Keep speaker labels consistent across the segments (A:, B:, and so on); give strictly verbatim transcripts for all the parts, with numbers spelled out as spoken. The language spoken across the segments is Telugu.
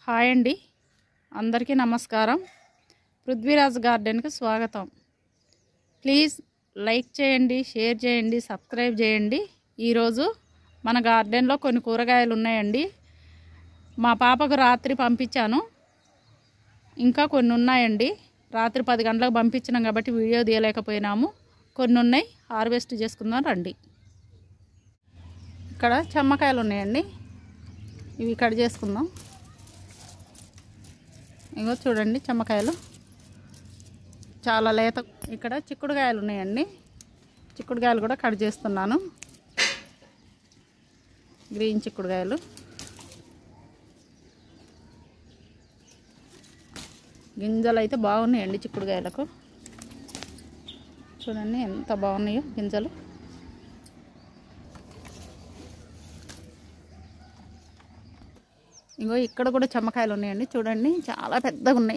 A: హాయ్ అండి, అందరికీ నమస్కారం. పృథ్వీరాజ్ గార్డెన్కి స్వాగతం. ప్లీజ్ లైక్ చేయండి, షేర్ చేయండి, సబ్స్క్రైబ్ చేయండి. ఈరోజు మన గార్డెన్లో కొన్ని కూరగాయలు ఉన్నాయండి. మా పాపకు రాత్రి పంపించాను, ఇంకా కొన్ని ఉన్నాయండి. రాత్రి పది గంటలకు పంపించినాం కాబట్టి వీడియో తీయలేకపోయినాము. కొన్ని ఉన్నాయి, హార్వెస్ట్ చేసుకుందాం రండి. ఇక్కడ చెమ్మకాయలు ఉన్నాయండి, ఇవి కట్ చేసుకుందాం. ఇగో చూడండి, చెమ్మకాయలు చాలా లేత. ఇక్కడ చిక్కుడుకాయలు ఉన్నాయండి, చిక్కుడుకాయలు కూడా కట్ చేస్తున్నాను. గ్రీన్ చిక్కుడుకాయలు, గింజలు అయితే బాగున్నాయండి. చిక్కుడుకాయలకు చూడండి ఎంత బాగున్నాయో గింజలు. ఇంకో ఇక్కడ కూడా చెమ్మకాయలు ఉన్నాయండి, చూడండి చాలా పెద్దగా ఉన్నాయి.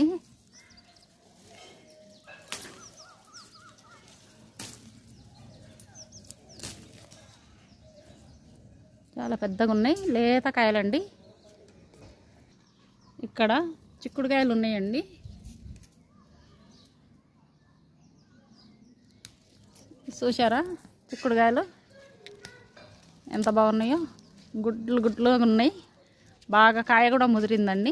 A: చాలా పెద్దగా ఉన్నాయి, లేత కాయలండి. ఇక్కడ చిక్కుడుకాయలు ఉన్నాయండి. చూసారా చిక్కుడుకాయలు ఎంత బాగున్నాయో, గుడ్లు గుడ్లుగా ఉన్నాయి. బాగా కాయ కూడా ముదిరిందండి.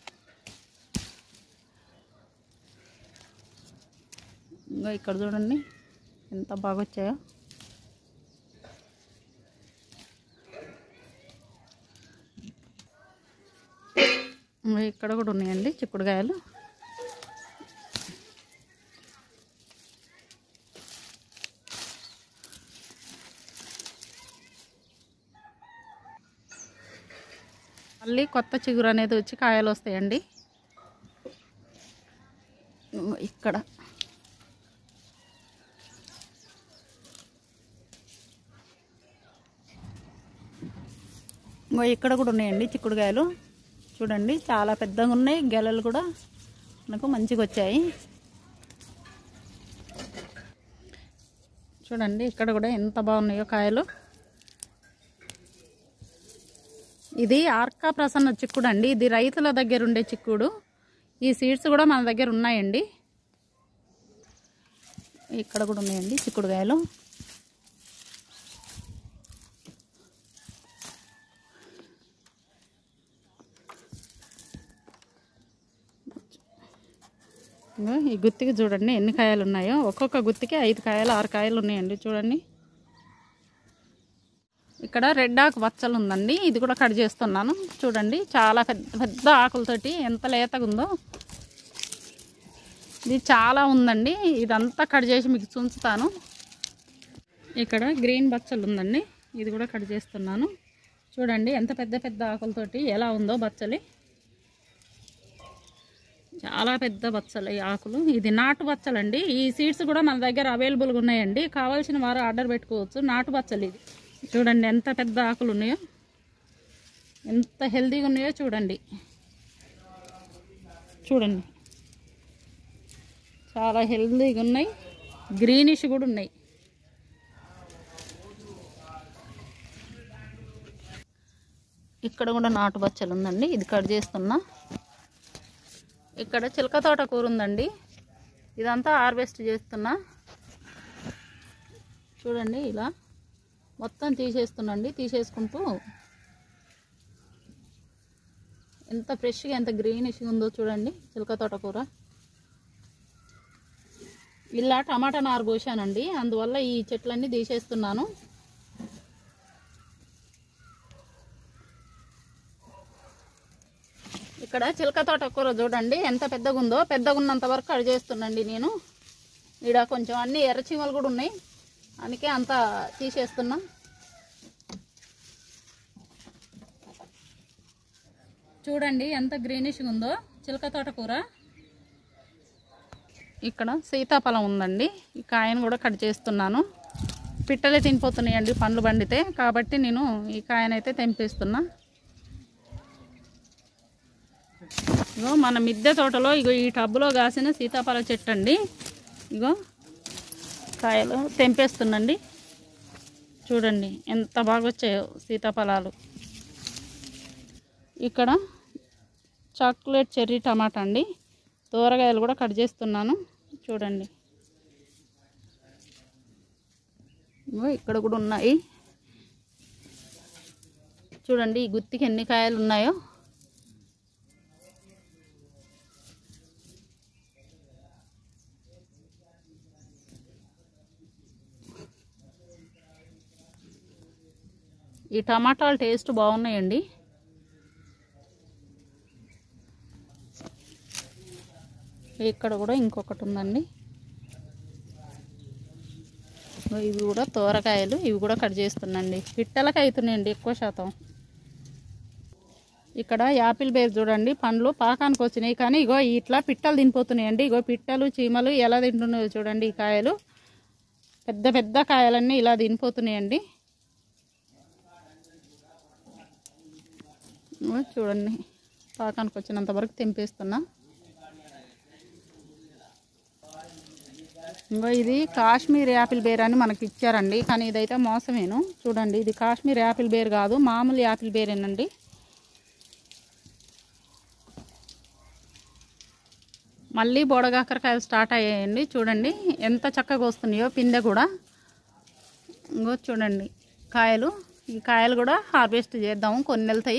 A: ఇంకా ఇక్కడ చూడండి ఎంత బాగా వచ్చాయో. ఇక్కడ కూడా ఉన్నాయండి చిక్కుడుకాయలు. మళ్ళీ కొత్త చిగురు అనేది వచ్చి కాయలు వస్తాయండి. ఇక్కడ ఇక్కడ కూడా ఉన్నాయండి చిక్కుడుకాయలు. చూడండి చాలా పెద్దగా ఉన్నాయి, గెలలు కూడా మనకు మంచిగా వచ్చాయి. చూడండి ఇక్కడ కూడా ఎంత బాగున్నాయో కాయలు. ఇది ఆర్కా ప్రసన్న చిక్కుడు అండి, ఇది రైతుల దగ్గర ఉండే చిక్కుడు. ఈ సీడ్స్ కూడా మన దగ్గర ఉన్నాయండి. ఇక్కడ కూడా ఉన్నాయండి చిక్కుడుకాయలు. ఈ గుత్తికి చూడండి ఎన్ని కాయలు ఉన్నాయో. ఒక్కొక్క గుత్తికి ఐదు కాయలు ఆరు కాయలు ఉన్నాయండి. చూడండి ఇక్కడ రెడ్ ఆకు బచ్చలు ఉందండి, ఇది కూడా కట్ చేస్తున్నాను. చూడండి చాలా పెద్ద పెద్ద ఆకులతోటి ఎంత లేతగా ఉందో. ఇది చాలా ఉందండి, ఇదంతా కట్ చేసి మీకు చూంచుతాను. ఇక్కడ గ్రీన్ బచ్చలు ఉందండి, ఇది కూడా కట్ చేస్తున్నాను. చూడండి ఎంత పెద్ద పెద్ద ఆకులతోటి ఎలా ఉందో బచ్చలి. చాలా పెద్ద బచ్చలు ఈ ఆకులు. ఇది నాటు బచ్చలండి. ఈ సీడ్స్ కూడా మన దగ్గర అవైలబుల్గా ఉన్నాయండి, కావాల్సిన వారు ఆర్డర్ పెట్టుకోవచ్చు. నాటు బచ్చలు ఇది. చూడండి ఎంత పెద్ద ఆకులు ఉన్నాయో, ఎంత హెల్తీగా ఉన్నాయో చూడండి. చూడండి చాలా హెల్తీగా ఉన్నాయి, గ్రీనిష్ కూడా ఉన్నాయి. ఇక్కడ కూడా నాటు బచ్చలు ఉందండి, ఇది కట్ చేస్తున్నా. ఇక్కడ చిలక తోట కూర ఉందండి, ఇదంతా హార్వెస్ట్ చేస్తున్నా. చూడండి ఇలా మొత్తం తీసేస్తున్నాండి. తీసేసుకుంటూ ఎంత ఫ్రెష్గా ఎంత గ్రీనిష్గా ఉందో చూడండి చిలక తోట కూర. ఇలా టమాటా నారు పోసానండి, అందువల్ల ఈ చెట్లన్నీ తీసేస్తున్నాను. ఇక్కడ చిలక తోట కూర చూడండి ఎంత పెద్దగా ఉందో. పెద్దగా ఉన్నంత వరకు కట్ చేస్తున్నాండి నేను. ఇక్కడ కొంచెం అన్ని ఎర్రచీమలు కూడా ఉన్నాయి, అందుకే అంతా తీసేస్తున్నా. చూడండి ఎంత గ్రీనిష్గా ఉందో చిలక తోట కూర. ఇక్కడ సీతాఫలం ఉందండి, ఈ కాయను కూడా కట్ చేస్తున్నాను. పిట్టలే తినిపోతున్నాయండి పండ్లు పండితే, కాబట్టి నేను ఈ కాయనైతే తెంపేస్తున్నా. ఇగో మన మిద్దె తోటలో ఇగో ఈ టబ్బులో కాసిన సీతాఫల చెట్టు అండి. ఇగో కాయలు తెంపేస్తున్నాండి. చూడండి ఎంత బాగా వచ్చాయో సీతాఫలాలు. ఇక్కడ చాక్లెట్ చెర్రీ టమాటా అండి. దూరగాయలు కూడా కట్ చేస్తున్నాను చూడండి. ఇక్కడ కూడా ఉన్నాయి చూడండి. ఈ గుత్తికి ఎన్ని కాయలు ఉన్నాయో. ఈ టమాటాలు టేస్ట్ బాగున్నాయండి. ఇక్కడ కూడా ఇంకొకటి ఉందండి. ఇవి కూడా తోరకాయలు, ఇవి కూడా కట్ చేస్తున్నాండి. పిట్టలకి అవుతున్నాయండి ఎక్కువ శాతం. ఇక్కడ యాపిల్ బేర్ చూడండి, పండ్లు పాకానికి వచ్చినాయి కానీ ఇగో ఇట్లా పిట్టలు తినిపోతున్నాయండి. ఇగో పిట్టలు చీమలు ఎలా తింటున్నాయో చూడండి. ఈ కాయలు పెద్ద పెద్ద కాయలన్నీ ఇలా తినిపోతున్నాయండి. చూడండి, పాకానికి వచ్చినంత వరకు తెంపేస్తున్నా. ఇంకో ఇది కాశ్మీర్ యాపిల్ బేర్ అని మనకి ఇచ్చారండి, కానీ ఇదైతే మోసమేను. చూడండి, ఇది కాశ్మీర్ యాపిల్ బేర్ కాదు, మామూలు యాపిల్ బేరేనండి. మళ్ళీ బోడగాకరకాయలు స్టార్ట్ అయ్యాయండి. చూడండి ఎంత చక్కగా వస్తున్నాయో, పిందె కూడా. ఇంకో చూడండి కాయలు. ఈ కాయలు కూడా హార్వెస్ట్ చేద్దాము, కొన్ని వెళ్తాయి.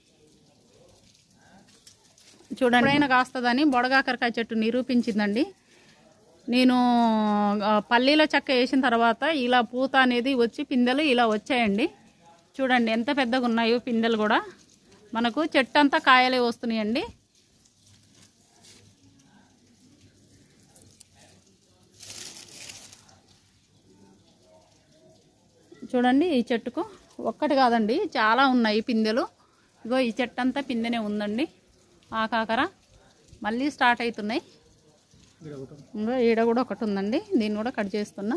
A: చూడండి, ఎప్పుడైనా కాస్తుందని బొడగాకరకాయ చెట్టు నిరూపించిందండి. నేను పల్లీల చెక్క వేసిన తర్వాత ఇలా పూత అనేది వచ్చి పిందెలు ఇలా వచ్చాయండి. చూడండి ఎంత పెద్దగా ఉన్నాయో పిందెలు కూడా. మనకు చెట్టు అంతా కాయలే వస్తున్నాయండి. చూడండి, ఈ చెట్టుకు ఒక్కటి కాదండి చాలా ఉన్నాయి పిందెలు. ఇగో ఈ చెట్టు అంతా పిందెనే ఉందండి. ఆ కాకర మళ్ళీ స్టార్ట్ అవుతున్నాయి. ఇంకో ఈడ కూడా ఒకటి ఉందండి, దీన్ని కూడా కట్ చేస్తున్నా.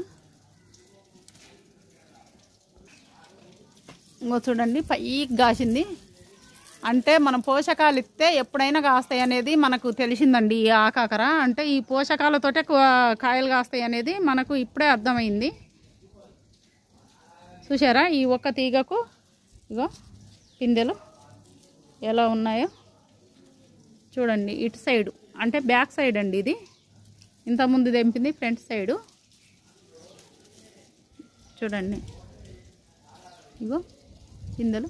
A: ఇంకో చూడండి పైకి కాసింది. అంటే మనం పోషకాలు ఇస్తే ఎప్పుడైనా కాస్తాయి అనేది మనకు తెలిసిందండి. ఈ ఆకాకర అంటే ఈ పోషకాలతోటే కాయలు కాస్తాయి అనేది మనకు ఇప్పుడే అర్థమైంది. చూసారా ఈ ఒక్క తీగకు ఇగో పిందెలు ఎలా ఉన్నాయో చూడండి. ఇటు సైడు అంటే బ్యాక్ సైడ్ అండి ఇది. ఇంతకుముందు తెంపింది ఫ్రంట్ సైడు. చూడండి ఇగో పిందెలు.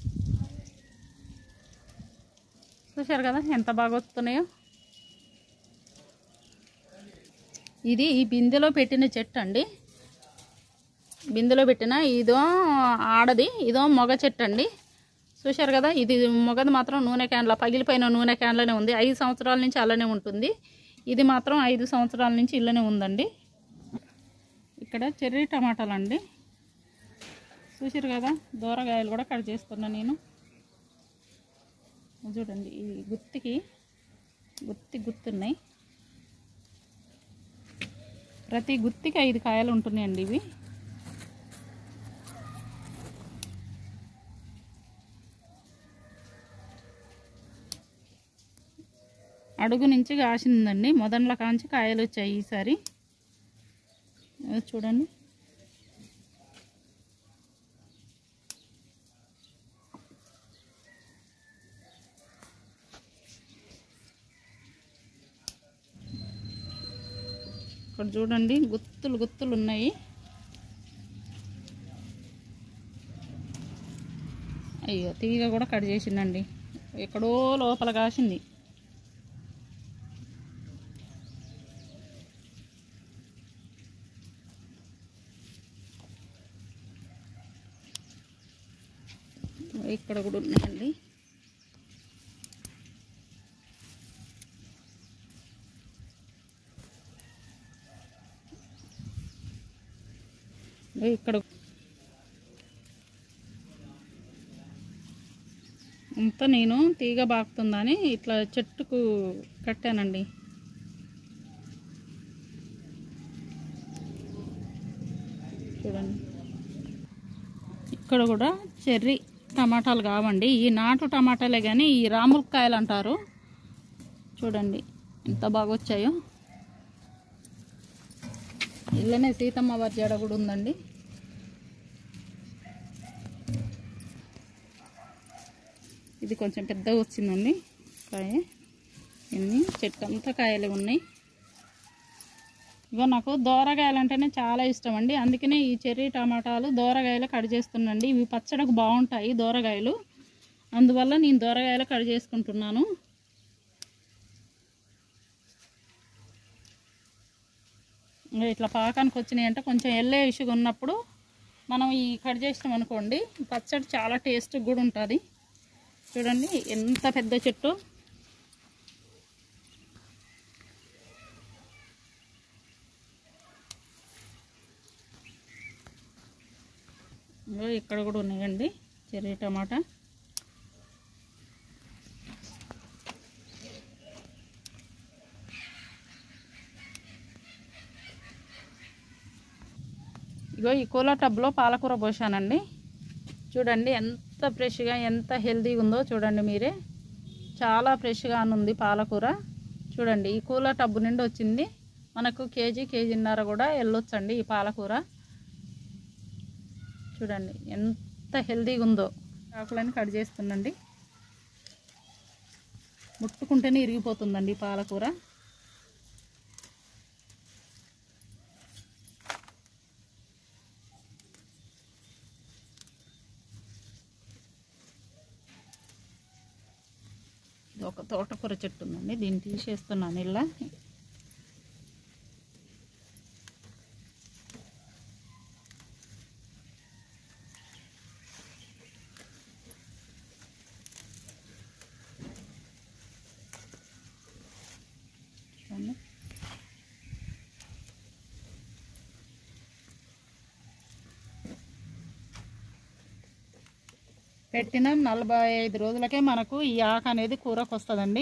A: చూశారు కదా ఎంత బాగా వస్తున్నాయో. ఇది ఈ బిందెలో పెట్టిన చెట్టు అండి. బిందెలో పెట్టిన ఇదో ఆడది, ఇదో మొగ చెట్టు అండి. చూశారు కదా, ఇది మొగది మాత్రం నూనె క్యాన్ల పగిలిపోయిన నూనె క్యాన్లోనే ఉంది. ఐదు సంవత్సరాల నుంచి అలానే ఉంటుంది. ఇది మాత్రం ఐదు సంవత్సరాల నుంచి ఇళ్ళనే ఉందండి. ఇక్కడ చెర్రీ టమాటాలు అండి. చూశారు కదా, దూరగాయలు కూడా కట్ చేస్తున్నా నేను. చూడండి ఈ గుత్తికి గుత్తి గుత్తున్నాయి. ప్రతి గుత్తికి ఐదు కాయలు ఉంటున్నాయండి ఇవి. అడుగు నుంచి కాసిందండి. మొదట్లో కాంచి కాయలు వచ్చాయి ఈసారి. చూడండి ఇక్కడ చూడండి గుత్తులు గుత్తులు ఉన్నాయి. అయ్యో తీగ కూడా కట్ చేసిందండి. ఎక్కడో లోపల కాసింది. ఇక్కడ కూడా ఉన్నాయండి. ఇక్కడ అంతా నేను తీగ బాగుతుందని ఇట్లా చెట్టుకు కట్టానండి. చూడండి ఇక్కడ కూడా చెర్రీ టమాటాలు కావండి. ఈ నాటు టమాటాలే కానీ ఈ రాములకాయలు అంటారు. చూడండి ఎంత బాగా వచ్చాయో. ఇళ్ళనే సీతమ్మ వారి జడ కూడా ఉందండి. ఇది కొంచెం పెద్దగా వచ్చిందండి. కాయ ఇన్ని చెట్టు అంతా కాయలు ఉన్నాయి. ఇగో నాకు దోరగాయలు అంటేనే చాలా ఇష్టం అండి, అందుకనే ఈ చెర్రీ టమాటాలు దోరగాయలు కట్ చేస్తున్నాండి. ఇవి పచ్చడికి బాగుంటాయి దోరగాయలు, అందువల్ల నేను దోరగాయలు కట్ చేసుకుంటున్నాను. ఇట్లా పాకానికి వచ్చినాయి అంటే కొంచెం ఎల్లే ఇసుగా ఉన్నప్పుడు మనం ఈ కట్ చేస్తాం అనుకోండి, పచ్చడి చాలా టేస్ట్ కూడా ఉంటుంది. చూడండి ఎంత పెద్ద చెట్టు. ఇక్కడ కూడా ఉన్నాయండి చెర్రీ టమాటా. ఇగో ఈ కూలర్ టబ్లో పాలకూర పోసానండి. చూడండి ఎంత ఫ్రెష్గా ఎంత హెల్తీగా ఉందో చూడండి మీరే. చాలా ఫ్రెష్గా ఉంది పాలకూర. చూడండి ఈ కూలర్ టబ్బు నుండి వచ్చింది. మనకు కేజీ కేజీన్నర కూడా వెళ్ళొచ్చండి ఈ పాలకూర. చూడండి ఎంత హెల్తీగా ఉందో. ఆకులని కట్ చేస్తుందండి, ముట్టుకుంటేనే ఇరిగిపోతుందండి ఈ పాలకూర. ఇది ఒక తోటకూర చెట్టు ఉందండి, దీన్ని తీసేస్తున్నాను ఇలా. పెట్టిన నలభై ఐదు రోజులకే మనకు ఈ ఆకు అనేది కూరకు వస్తుందండి.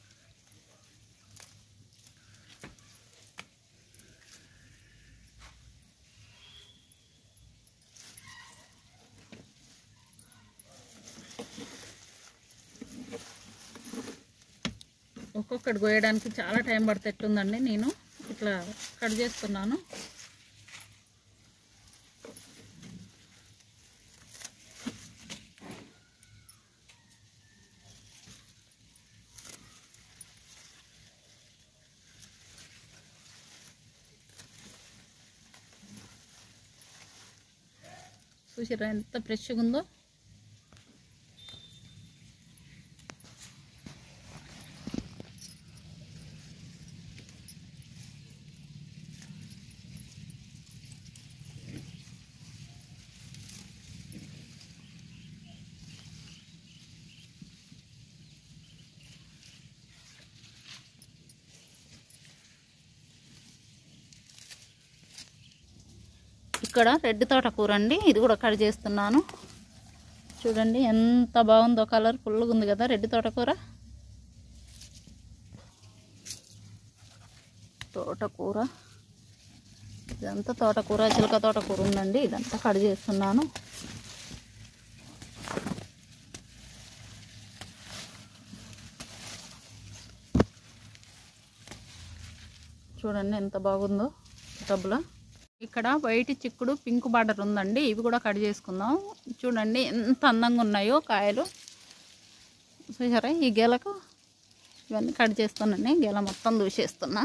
A: ఒక్కొక్కటి కోయడానికి చాలా టైం పడుతుందండి. నేను ఇట్లా కట్ చేస్తున్నాను. చూసిరా ఎంత ఫ్రెష్గా ఉందో. ఇక్కడ రెడ్ తోటకూర అండి, ఇది కూడా కట్ చేస్తున్నాను. చూడండి ఎంత బాగుందో, కలర్ ఫుల్గా ఉంది కదా రెడ్ తోటకూర. తోటకూర ఇదంతా తోటకూర, చిలక తోటకూర ఉందండి, ఇదంతా కట్ చేస్తున్నాను. చూడండి ఎంత బాగుందో టబ్లో. ఇక్కడ వైట్ చిక్కుడు పింక్ బార్డర్ ఉందండి, ఇవి కూడా కట్ చేసుకుందాం. చూడండి ఎంత అందంగా ఉన్నాయో కాయలు. చూసారా ఈ గెలకు ఇవన్నీ కట్ చేస్తున్నాను, గెల మొత్తం దూసేస్తున్నా.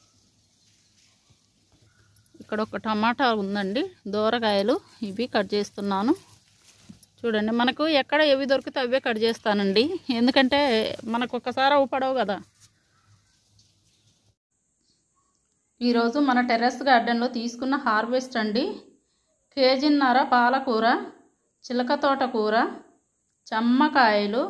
A: ఇక్కడ ఒక టమాటా ఉందండి, దూరకాయలు, ఇవి కట్ చేస్తున్నాను. చూడండి మనకు ఎక్కడ ఏవి దొరికితే అవే కట్ చేస్తానండి, ఎందుకంటే మనకు ఒక్కసారి అవి పడవు కదా. ఈరోజు మన టెర్రస్ గార్డెన్లో తీసుకున్న హార్వెస్ట్ అండి. కేజీన్నర పాలకూర, చిలక తోటకూర, చమ్మకాయలు,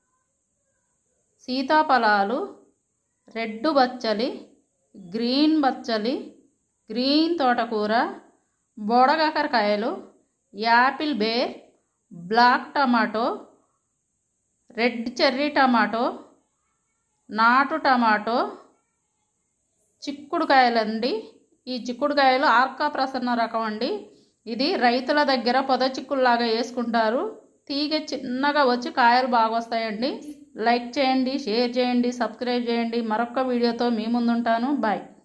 A: సీతాఫలాలు, రెడ్ బచ్చలి, గ్రీన్ బచ్చలి, గ్రీన్ తోటకూర, బోడకాకరకాయలు, యాపిల్ బేర్, black tomato, red cherry tomato, నాటు టమాటో, చిక్కుడుకాయలండి. ఈ చిక్కుడుకాయలు ఆర్కా ప్రసన్న రకం అండి. ఇది రైతుల దగ్గర పొద చిక్కుడులాగా వేసుకుంటారు. తీగ చిన్నగా వచ్చి కాయలు బాగా వస్తాయండి. లైక్ చేయండి, షేర్ చేయండి, సబ్స్క్రైబ్ చేయండి. మరొక వీడియోతో మీ ముందుంటాను. బాయ్.